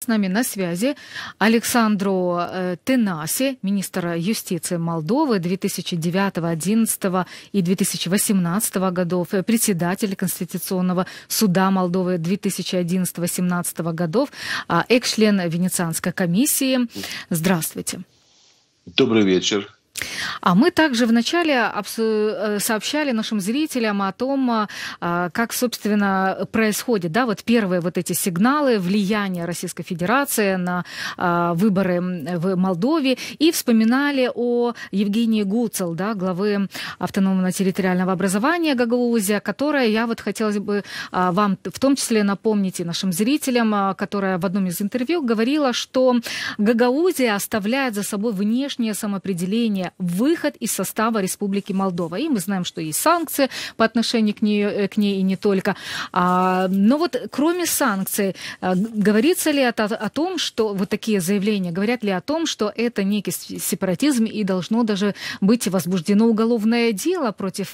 с нами на связи Александру Тенаси, министр юстиции Молдовы 2009, 2011 и 2018 годов, председатель Конституционного суда Молдовы 2011-2018 годов, экс-член Венецианской комиссии. Здравствуйте. Добрый вечер. А мы также вначале сообщали нашим зрителям о том, как, собственно, происходит, да, вот первые вот эти сигналы влияния Российской Федерации на выборы в Молдове, и вспоминали о Евгении Гуцел, да, главы автономного территориального образования Гагаузия, которая, я вот хотела бы вам в том числе напомнить и нашим зрителям, которая в одном из интервью говорила, что Гагаузия оставляет за собой внешнее самоопределение, выход из состава Республики Молдова. И мы знаем, что есть санкции по отношению к ней и не только. Но вот кроме санкций, говорится ли это о том, что вот такие заявления, говорят ли о том, что это некий сепаратизм и должно даже быть возбуждено уголовное дело против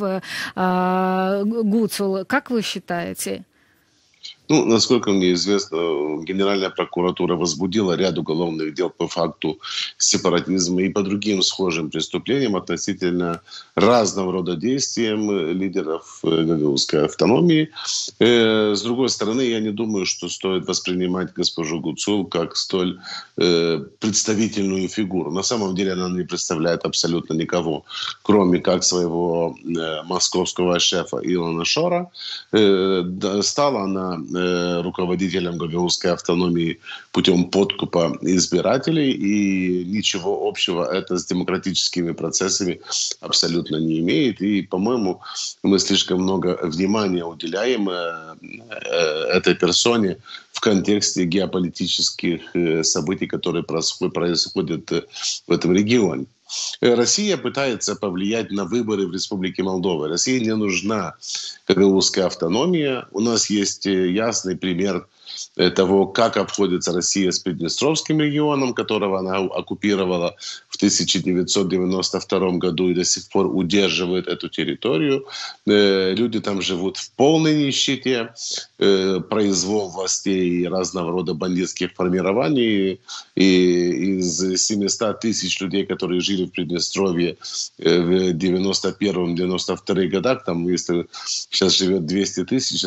Гуцул? Как вы считаете? Ну, насколько мне известно, Генеральная прокуратура возбудила ряд уголовных дел по факту сепаратизма и по другим схожим преступлениям относительно разного рода действиям лидеров гагаузской автономии. С другой стороны, я не думаю, что стоит воспринимать госпожу Гуцул как столь представительную фигуру. На самом деле она не представляет абсолютно никого, кроме как своего московского шефа Илона Шора. Стала она руководителем гагаузской автономии путем подкупа избирателей, и ничего общего это с демократическими процессами абсолютно не имеет. И, по-моему, мы слишком много внимания уделяем этой персоне в контексте геополитических событий, которые происходят в этом регионе. Россия пытается повлиять на выборы в Республике Молдова. России не нужна гагаузская автономия. У нас есть ясный пример того, как обходится Россия с Приднестровским регионом, которого она оккупировала в 1992 году и до сих пор удерживает эту территорию. Люди там живут в полной нищете, произвол властей и разного рода бандитских формирований. И из 700 тысяч людей, которые жили в Приднестровье в 91-92 годах, там, если сейчас живет 200 тысяч,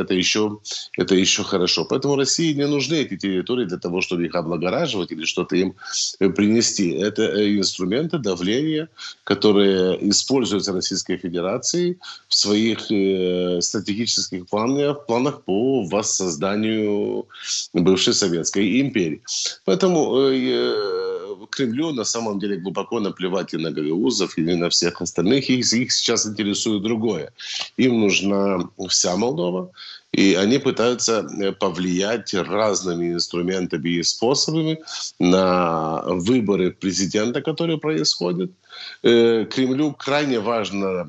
это еще хорошо. Поэтому России не нужны эти территории для того, чтобы их облагораживать или что-то им принести. Это инструменты давления, которые используются Российской Федерацией в своих стратегических планах по воссозданию бывшей Советской империи. Поэтому Кремлю на самом деле глубоко наплевать и на гагаузов, и на всех остальных. Их сейчас интересует другое. Им нужна вся Молдова. И они пытаются повлиять разными инструментами и способами на выборы президента, которые происходят. Кремлю крайне важно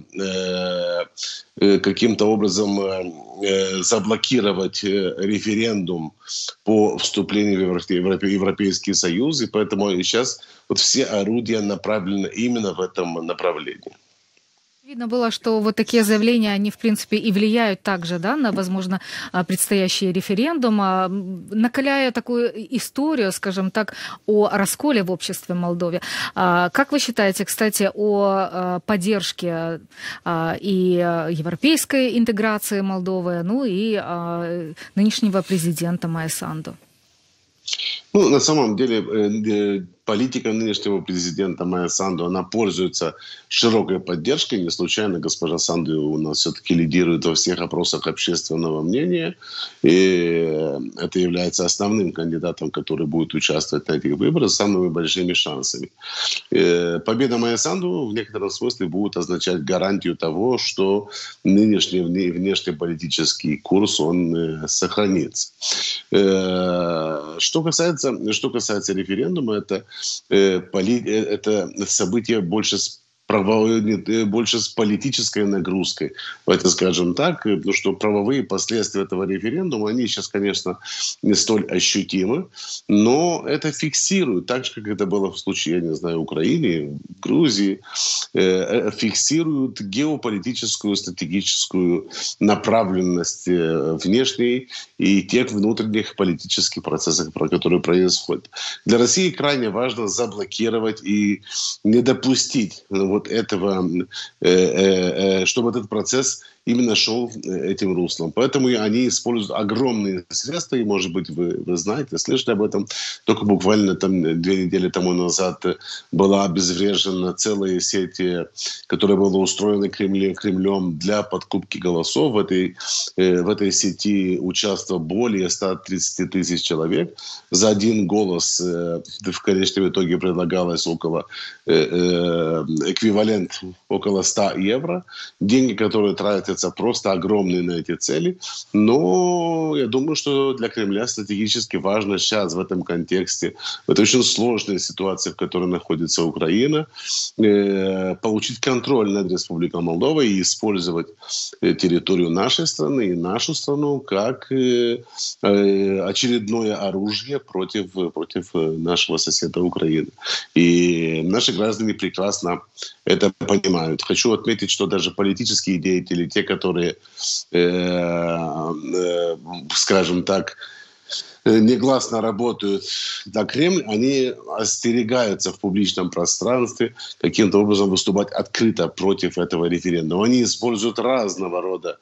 каким-то образом заблокировать референдум по вступлению в Европейский Союз. И поэтому сейчас вот все орудия направлены именно в этом направлении. Видно было, что вот такие заявления, они, в принципе, и влияют также, да, на, возможно, предстоящий референдум, накаляя такую историю, скажем так, о расколе в обществе Молдовы. Как вы считаете, кстати, о поддержке и европейской интеграции Молдовы, ну и нынешнего президента Майя Санду? Ну, на самом деле, политика нынешнего президента Майя Санду, она пользуется широкой поддержкой. Не случайно госпожа Санду у нас все-таки лидирует во всех опросах общественного мнения. И это является основным кандидатом, который будет участвовать на этих выборах с самыми большими шансами. Победа Майя Санду в некотором смысле будет означать гарантию того, что нынешний внешнеполитический курс, он сохранится. Что касается референдума, это событие больше больше с политической нагрузкой, это скажем так, потому что правовые последствия этого референдума, они сейчас, конечно, не столь ощутимы, но это фиксирует, так же, как это было в случае, я не знаю, Украины, Грузии, фиксируют геополитическую, стратегическую направленность внешней и тех внутренних политических процессов, которые происходят. Для России крайне важно заблокировать и не допустить вот этого, чтобы этот процесс именно шел этим руслом. Поэтому они используют огромные средства, и, может быть, вы знаете, слышали об этом. Только буквально 2 недели тому назад была обезврежена целая сеть, которая была устроена Кремлем для подкупки голосов. В этой сети участвовало более 130 тысяч человек. За один голос в конечном итоге предлагалось эквивалент около 100 евро. Деньги, которые тратятся просто огромные на эти цели. Но я думаю, что для Кремля стратегически важно сейчас в этом контексте, в этой очень сложной ситуации, в которой находится Украина, получить контроль над Республикой Молдова и использовать территорию нашей страны и нашу страну как очередное оружие против нашего соседа Украины. И наши граждане прекрасно это понимают. Хочу отметить, что даже политические деятели, те, которые, скажем так, негласно работают на Кремль, они остерегаются в публичном пространстве каким-то образом выступать открыто против этого референдума. Они используют разного рода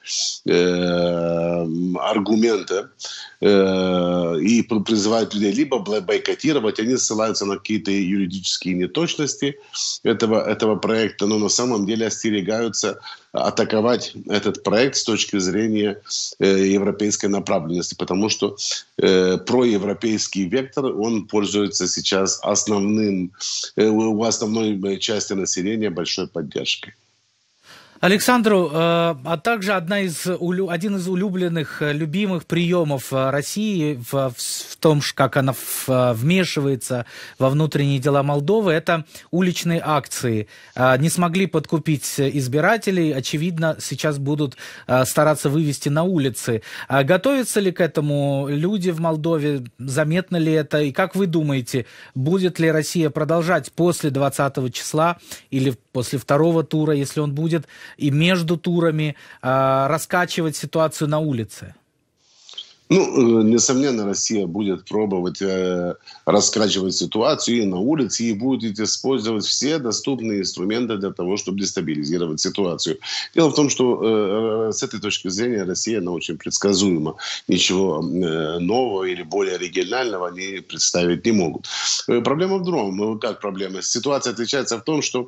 аргументы и призывают людей либо бойкотировать, они ссылаются на какие-то юридические неточности этого проекта, но на самом деле остерегаются атаковать этот проект с точки зрения европейской направленности, потому что проевропейский вектор, он пользуется сейчас у основной части населения большой поддержкой. Александру, а также один из улюбленных, любимых приемов России в том, как она вмешивается во внутренние дела Молдовы, это уличные акции. Не смогли подкупить избирателей, очевидно, сейчас будут стараться вывести на улицы. Готовятся ли к этому люди в Молдове? Заметно ли это? И как вы думаете, будет ли Россия продолжать после 20 числа или после второго тура, если он будет, и между турами раскачивать ситуацию на улице? Несомненно, Россия будет пробовать раскачивать ситуацию и на улице, и будет использовать все доступные инструменты для того, чтобы дестабилизировать ситуацию. Дело в том, что с этой точки зрения Россия, она очень предсказуема. Ничего нового или более оригинального они представить не могут. Проблема в другом. Как проблема? Ситуация отличается в том, что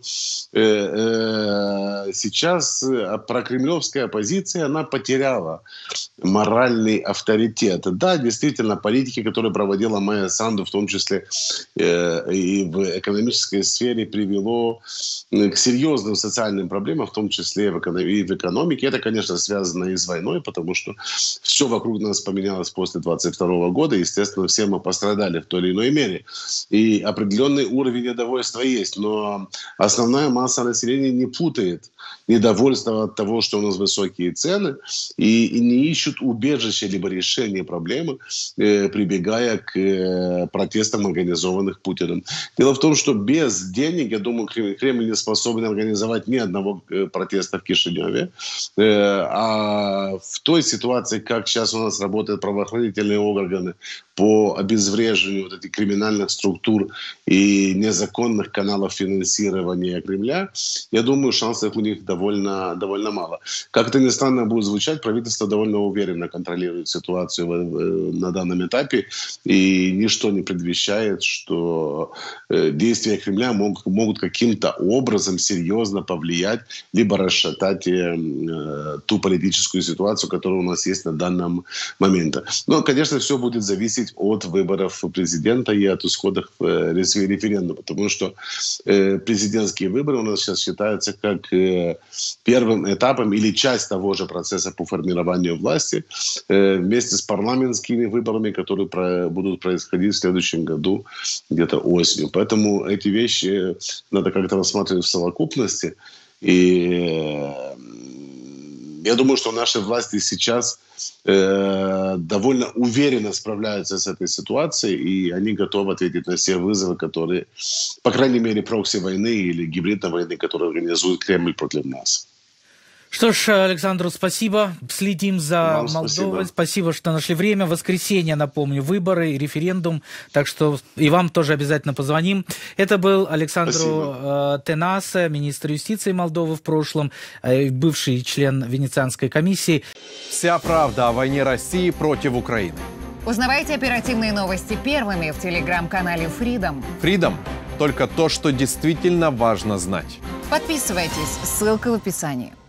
сейчас прокремлевская оппозиция, она потеряла моральный авторитет. Да, действительно, политики, которые проводила Майя Санду, в том числе и в экономической сфере, привело к серьезным социальным проблемам, в том числе и в экономике. Это, конечно, связано и с войной, потому что все вокруг нас поменялось после 22 года. Естественно, все мы пострадали в той или иной мере. И определенный уровень недовольства есть. Но основная масса населения не путает недовольство от того, что у нас высокие цены, и не ищут убежища либо решения проблемы, прибегая к протестам, организованных Путиным. Дело в том, что без денег, я думаю, Кремль не способен организовать ни одного протеста в Кишиневе. А в той ситуации, как сейчас у нас работают правоохранительные органы по обезвреживанию вот этих криминальных структур и незаконных каналов финансирования Кремля, я думаю, шансов у них довольно мало. Как это ни странно будет звучать, правительство довольно уверенно контролирует ситуацию на данном этапе, и ничто не предвещает, что действия Кремля могут каким-то образом серьезно повлиять либо расшатать ту политическую ситуацию, которая у нас есть на данном моменте. Но, конечно, все будет зависеть от выборов президента и от исходов референдума, потому что президентские выборы у нас сейчас считаются как первым этапом или часть того же процесса по формированию власти вместе с парламентскими выборами, которые будут происходить в следующем году, где-то осенью. Поэтому эти вещи надо как-то рассматривать в совокупности. И я думаю, что наши власти сейчас довольно уверенно справляются с этой ситуацией, и они готовы ответить на все вызовы, которые, по крайней мере, прокси-войны или гибридной войны, которые организует Кремль против нас. Что ж, Александру, спасибо. Следим за Молдовой. Спасибо, что нашли время. В воскресенье, напомню, выборы, референдум. Так что и вам тоже обязательно позвоним. Это был Александру Тенасе, министр юстиции Молдовы в прошлом, бывший член Венецианской комиссии. Вся правда о войне России против Украины. Узнавайте оперативные новости первыми в телеграм-канале Freedom. Freedom – только то, что действительно важно знать. Подписывайтесь, ссылка в описании.